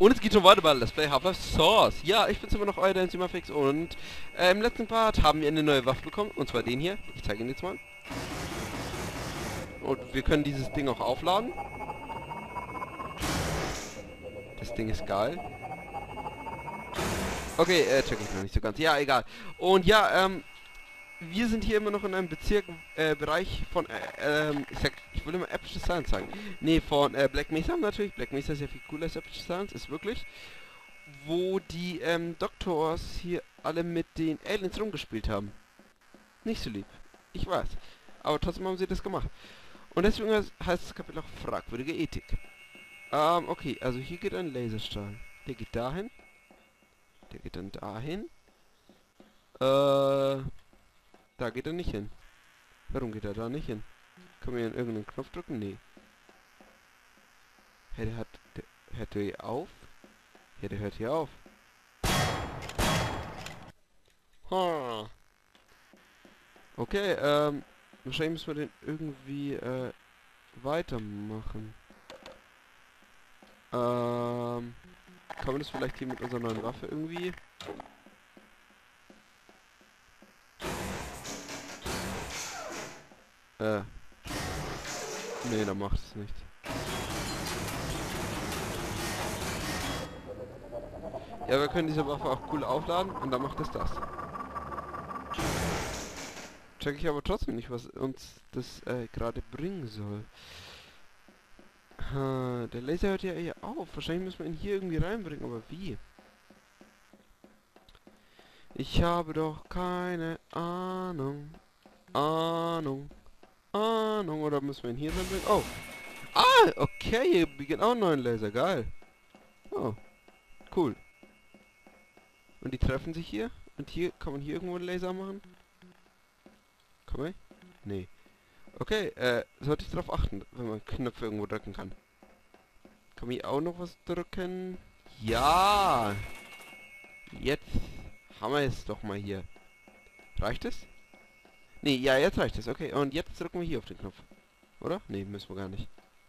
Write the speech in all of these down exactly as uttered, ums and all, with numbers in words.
Und es geht schon weiter bei Let's Play Half-Life Source. Ja, ich bin's immer noch, euer Enzymafix und äh, im letzten Part haben wir eine neue Waffe bekommen, und zwar den hier. Ich zeige ihn jetzt mal. Und wir können dieses Ding auch aufladen. Das Ding ist geil. Okay, äh, check ich noch nicht so ganz. Ja, egal. Und ja, ähm, wir sind hier immer noch in einem Bezirk, äh, Bereich von, äh, ähm, ich sag, ich will immer Epische Science sagen. Nee, von, äh, Black Mesa natürlich. Black Mesa ist ja viel cooler als Epische Science, ist wirklich. Wo die, ähm, Doktors hier alle mit den Aliens rumgespielt haben. Nicht so lieb. Ich weiß. Aber trotzdem haben sie das gemacht. Und deswegen heißt das Kapitel auch fragwürdige Ethik. Ähm, okay, also hier geht ein Laserstrahl. Der geht dahin. Der geht dann dahin. Äh... Da geht er nicht hin. Warum geht er da nicht hin? Kann man hier irgendeinen Knopf drücken? Nee. Hey, der hat... Der hört der hier auf? Ja, der hört hier auf. Ha. Okay, ähm... wahrscheinlich müssen wir den irgendwie, äh... weitermachen. Ähm... Kann man das vielleicht hier mit unserer neuen Waffe irgendwie... Äh. Nee, da macht es nicht. Ja, wir können diese Waffe auch cool aufladen und dann macht es das. Check ich aber trotzdem nicht, was uns das äh, gerade bringen soll. Ha, der Laser hört ja eher auf. Wahrscheinlich müssen wir ihn hier irgendwie reinbringen, aber wie? Ich habe doch keine Ahnung. Ahnung. Ahnung, oder müssen wir ihn hier reinbringen? Oh. Ah, okay, hier beginnt auch ein neuer Laser. Geil. Oh. Cool. Und die treffen sich hier. Und hier, kann man hier irgendwo einen Laser machen? Kann man? Nee. Okay, äh, sollte ich darauf achten, wenn man Knöpfe irgendwo drücken kann. Kann man hier auch noch was drücken? Ja! Jetzt haben wir es doch mal hier. Reicht es? Nee, ja, jetzt reicht es. Okay, und jetzt drücken wir hier auf den Knopf. Oder? Nee, müssen wir gar nicht.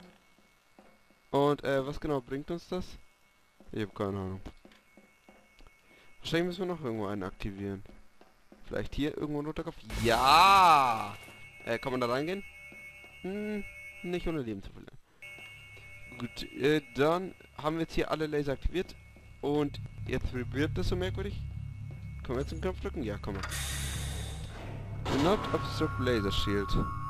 Und, äh, was genau bringt uns das? Ich habe keine Ahnung. Wahrscheinlich müssen wir noch irgendwo einen aktivieren. Vielleicht hier irgendwo ein roter Kopf. Ja! Äh, kann man da reingehen? Hm, nicht ohne Leben zu verlieren. Gut, äh, dann haben wir jetzt hier alle Laser aktiviert. Und jetzt wird das so merkwürdig. Können wir jetzt den Knopf drücken? Ja, komm mal. Do not obstruct laser shield.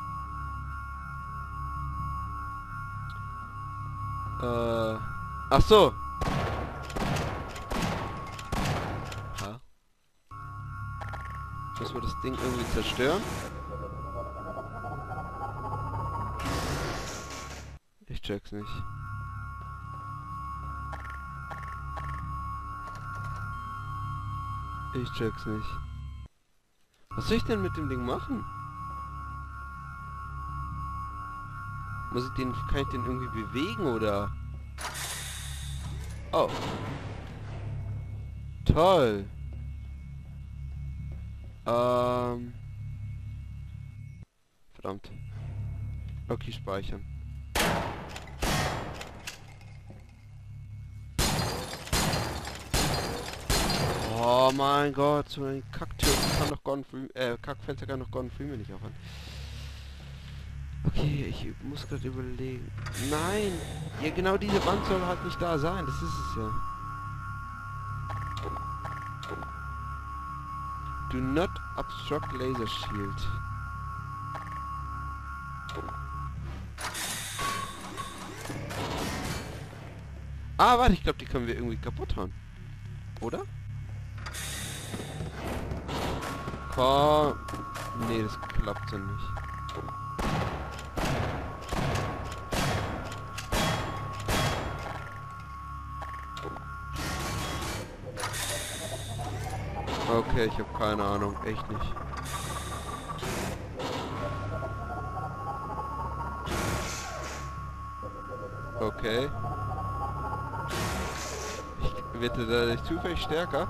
Äh, ach so. Ha. Müssen wir das Ding irgendwie zerstören? Ich check's nicht. Ich check's nicht. Was soll ich denn mit dem Ding machen? Muss ich den, kann ich den irgendwie bewegen oder? Oh. Toll. Ähm. Verdammt. Okay, speichern. Oh mein Gott, so ein Kacktür kann doch Gordon Freeman, äh, Kackfenster kann doch Gordon Freeman nicht aufhören. Okay, ich muss gerade überlegen. Nein! Ja, genau diese Wand soll halt nicht da sein, das ist es ja. Do not obstruct laser shield. Ah, warte, ich glaube, die können wir irgendwie kaputt hauen. Oder? Komm. Nee, das klappt so nicht. Okay, ich habe keine Ahnung. Echt nicht. Okay. Ich, wird er dadurch zufällig stärker?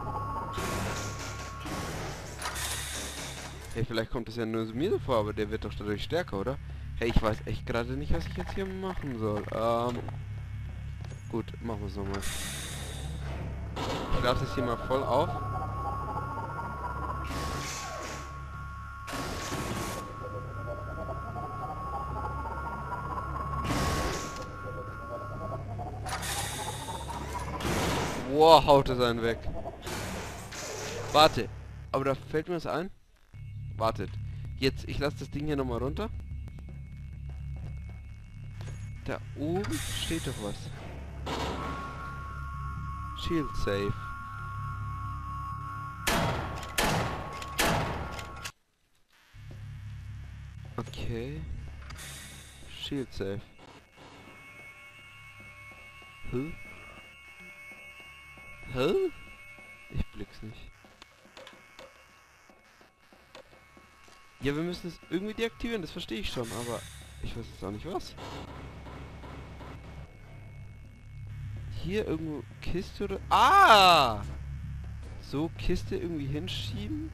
Hey, vielleicht kommt es ja nur mir so vor, aber der wird doch dadurch stärker, oder? Hey, ich weiß echt gerade nicht, was ich jetzt hier machen soll. Ähm, gut, machen wir es nochmal. Ich lade das hier mal voll auf. Wow, haut es einen weg. Warte. Aber da fällt mir was ein. Wartet. Jetzt, ich lasse das Ding hier nochmal runter. Da oben steht doch was. Shield Safe. Okay. Shield Safe. Hä? Hä? Ich blick's nicht. Ja, wir müssen es irgendwie deaktivieren, das verstehe ich schon, aber ich weiß jetzt auch nicht was. Hier irgendwo Kiste oder... Ah! So, Kiste irgendwie hinschieben.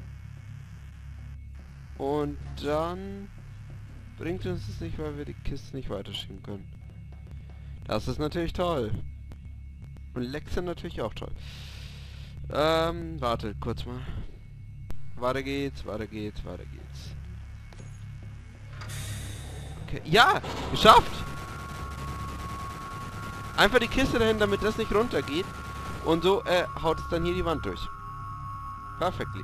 Und dann bringt uns das nicht, weil wir die Kiste nicht weiterschieben können. Das ist natürlich toll. Und Lecks sind natürlich auch toll. Ähm, warte, kurz mal. Weiter geht's, weiter geht's, weiter geht's. Okay, ja! Geschafft! Einfach die Kiste dahin, damit das nicht runtergeht. Und so äh, haut es dann hier die Wand durch. Perfectly.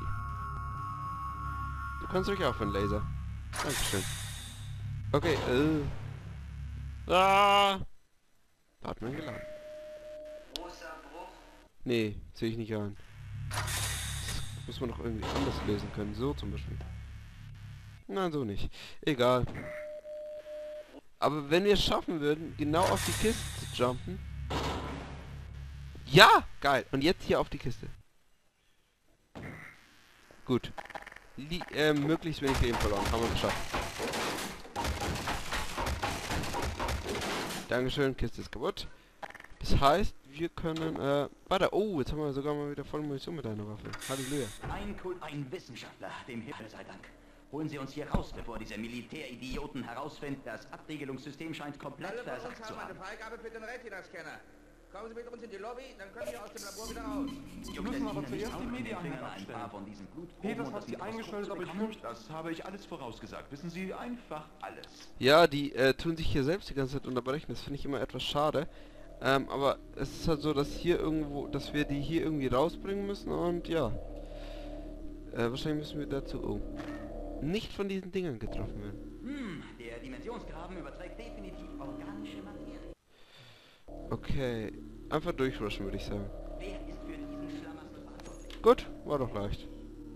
Du kannst ruhig aufhören, Laser. Dankeschön. Okay, äh. Ah! Da hat man geladen. Nee, sehe ich nicht an. Das muss man doch irgendwie anders lösen können. So zum Beispiel. Nein, so nicht. Egal. Aber wenn wir es schaffen würden, genau auf die Kiste zu jumpen. Ja! Geil. Und jetzt hier auf die Kiste. Gut. Lie äh, möglichst wenig Leben verloren. Haben wir geschafft. Dankeschön. Kiste ist kaputt. Das heißt, wir können, äh, warte, oh, jetzt haben wir sogar mal wieder voll Munition mit einer Waffe. Halleluja. Ein, ein Wissenschaftler, dem Himmel sei Dank. Holen Sie uns hier raus, bevor diese Militäridioten herausfinden, das Abregelungssystem scheint komplett versagt zu haben. Eine Freigabe für den Retina-Scanner. Kommen Sie mit uns in die Lobby, dann können wir aus dem Labor wieder raus. Sie müssen aber zuerst die Medieneinheit abstellen. Peters hat sie eingestellt, aber ich fürchte, das habe ich alles vorausgesagt. Wissen Sie, einfach alles. Ja, die äh, tun sich hier selbst die ganze Zeit unterbrechen. Das finde ich immer etwas schade. Ähm, aber es ist halt so, dass hier irgendwo, dass wir die hier irgendwie rausbringen müssen und ja. Äh, wahrscheinlich müssen wir dazu, oh, nicht von diesen Dingern getroffen werden. Hm, der Dimensionsgraben überträgt definitiv organische Materie. Okay, einfach durchrushen, würde ich sagen. Wer ist für diesen Schlamassel verantwortlich? Gut, war doch leicht.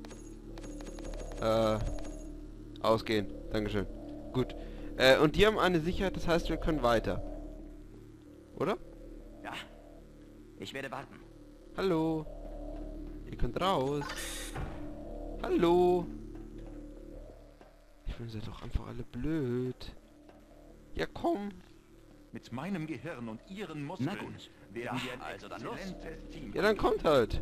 Äh, ausgehen, Dankeschön. Gut, äh, und die haben eine Sicherheit, das heißt, wir können weiter. Oder? Ja, ich werde warten. Hallo. Ihr könnt raus. Hallo. Ich finde, ihr seid doch einfach alle blöd. Ja, komm. Mit meinem Gehirn und Ihren Na Muskeln gut. werden Ja, wir ein also dann los. exzellentes Team. Ja, dann kommt halt.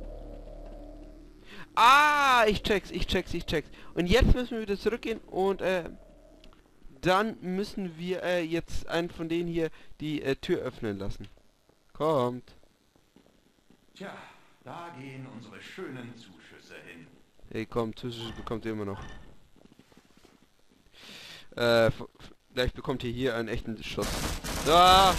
Ah, ich check's, ich check's, ich check's. Und jetzt müssen wir wieder zurückgehen und, äh, dann müssen wir, äh, jetzt einen von denen hier die äh, Tür öffnen lassen. Kommt. Tja, da gehen unsere schönen Zuschüsse hin. Hey, komm, Zuschüsse bekommt ihr immer noch. Äh, f- f- vielleicht bekommt ihr hier einen echten Schuss. Ah!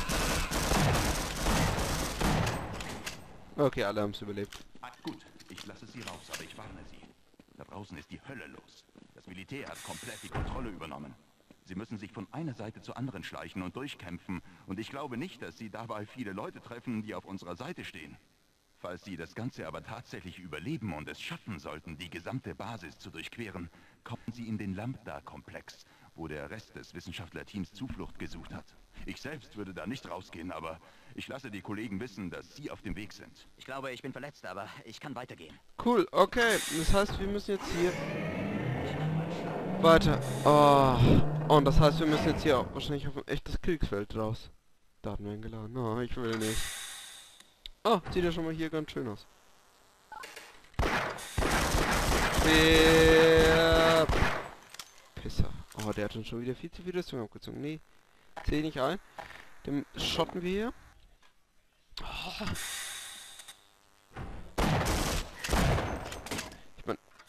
Okay, alle haben es überlebt. Ah, gut, ich lasse Sie raus, aber ich warne Sie. Da draußen ist die Hölle los. Das Militär hat komplett die Kontrolle übernommen. Sie müssen sich von einer Seite zur anderen schleichen und durchkämpfen. Und ich glaube nicht, dass Sie dabei viele Leute treffen, die auf unserer Seite stehen. Falls Sie das Ganze aber tatsächlich überleben und es schaffen sollten, die gesamte Basis zu durchqueren, kommen Sie in den Lambda-Komplex, wo der Rest des Wissenschaftlerteams Zuflucht gesucht hat. Ich selbst würde da nicht rausgehen, aber ich lasse die Kollegen wissen, dass Sie auf dem Weg sind. Ich glaube, ich bin verletzt, aber ich kann weitergehen. Cool, okay. Das heißt, wir müssen jetzt hier weiter. Oh. Und das heißt, wir müssen jetzt hier auch wahrscheinlich auf ein echtes Kriegsfeld raus. Daten werden geladen. Oh, ich will nicht. Oh, sieht ja schon mal hier ganz schön aus. Der Pisser. Oh, der hat uns schon wieder viel zu viel Rüstung abgezogen. Nee, zähl nicht ein. Den schotten wir hier. Oh.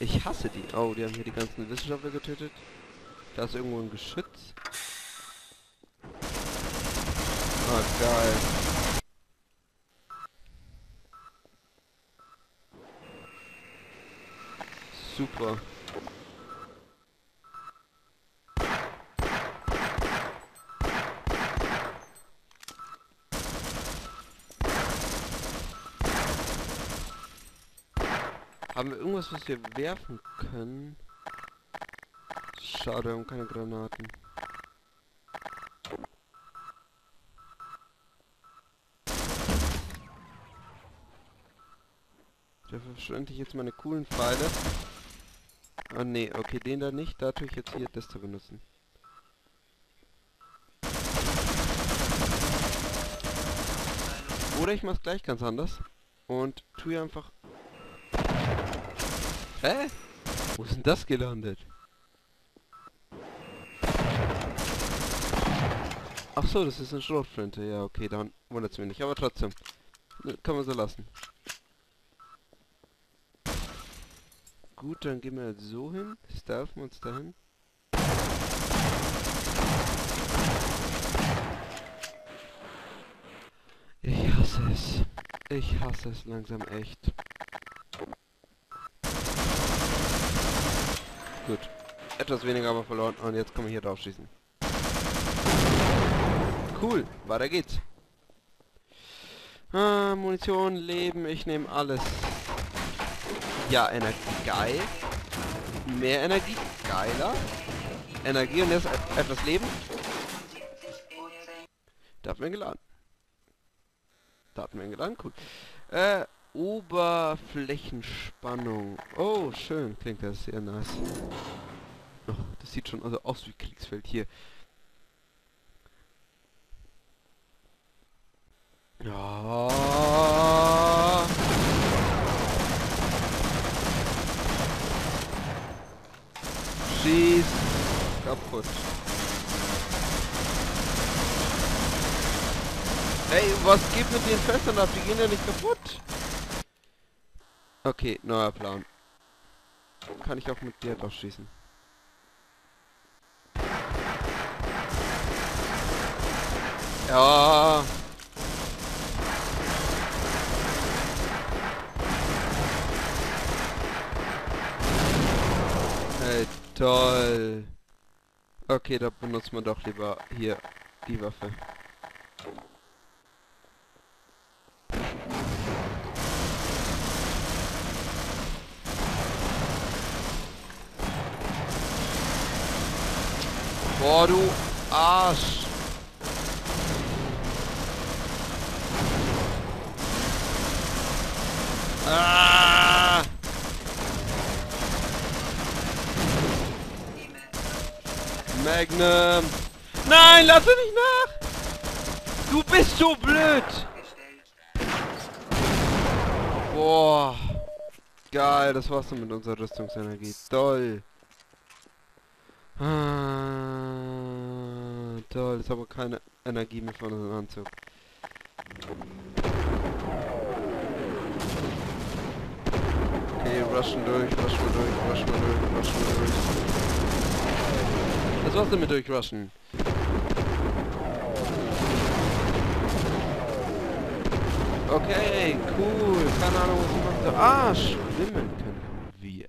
Ich hasse die. Oh, die haben hier die ganzen Wissenschaftler getötet. Da ist irgendwo ein Geschütz. Ah, geil. Super. Haben wir irgendwas, was wir werfen können? Schade, wir haben keine Granaten. Dafür verschwende ich jetzt meine coolen Pfeile. Ah nee, okay, den da nicht. Da tue ich jetzt hier das zu benutzen. Oder ich mach's gleich ganz anders. Und tue einfach... Hä? Wo ist denn das gelandet? Ach so, das ist eine Schrotflinte. Ja, okay, dann wundert's mich nicht. Aber trotzdem. Kann man so lassen. Gut, dann gehen wir jetzt so hin. Stealthen wir uns dahin. Ich hasse es. Ich hasse es langsam echt. Gut. Etwas weniger aber verloren. Und jetzt können wir hier drauf schießen. Cool. Weiter geht's. Ah, Munition, Leben. Ich nehme alles. Ja, Energie. Geil. Mehr Energie. Geiler. Energie und jetzt etwas Leben. Da hat man geladen. Da hat man geladen. Cool. Äh, Oberflächenspannung. Oh, schön. Klingt das sehr nice. Oh, das sieht schon also aus wie Kriegsfeld hier. Ja. Schieß. Kaputt. Ey, was geht mit den Fässern ab? Die gehen ja nicht kaputt. Okay, neuer Plan. Kann ich auch mit dir drauf schießen. Ja. Hey, toll. Okay, da benutzt man doch lieber hier die Waffe. Boah, du Arsch. Ah! Magnum. Nein, lass ihn nicht nach. Du bist so blöd. Boah. Geil, das war's dann mit unserer Rüstungsenergie. Toll. Ah, toll, jetzt haben wir keine Energie mehr von unserem Anzug. Okay, rushen durch, rushen wir durch, rushen wir durch, rushen wir durch. Das war's damit durchrushen. Okay, cool. Keine Ahnung, was ich mache. Ah, schwimmen können wir.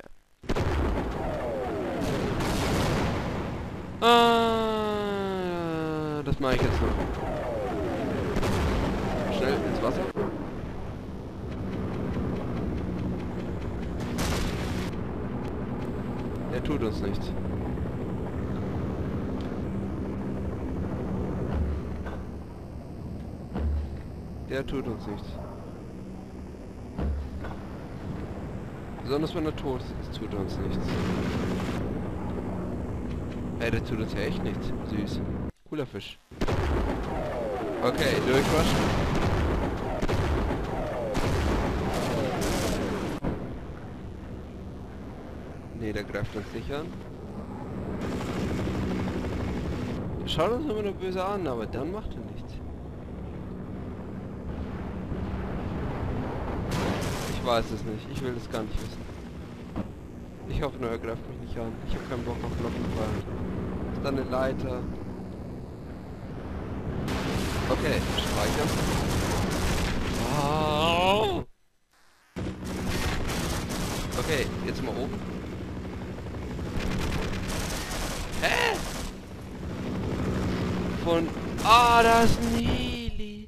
Ah, das mache ich jetzt noch. Schnell ins Wasser. Der tut uns nichts. Der tut uns nichts. Besonders wenn er tot ist, tut er uns nichts. Ey, der tut uns ja echt nichts. Süß. Cooler Fisch. Okay, durchrushen. Nee, der greift uns nicht an. Der schaut uns immer nur böse an, aber dann macht er nichts. Ich weiß es nicht. Ich will es gar nicht wissen. Ich hoffe nur, er greift mich nicht an. Ich habe keinen Bock auf Glockenfall. Ist da eine Leiter? Okay, speichern. Oh. Okay, jetzt mal oben. Hä? Von... Ah, da ist ein Heli.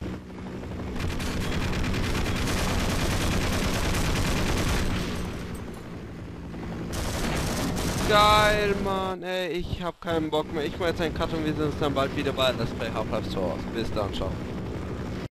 Geil, Mann. Ey, ich hab keinen Bock mehr. Ich mach jetzt einen Cut und wir sehen uns dann bald wieder bei Let's Play Half-Life Source. Bis dann, ciao.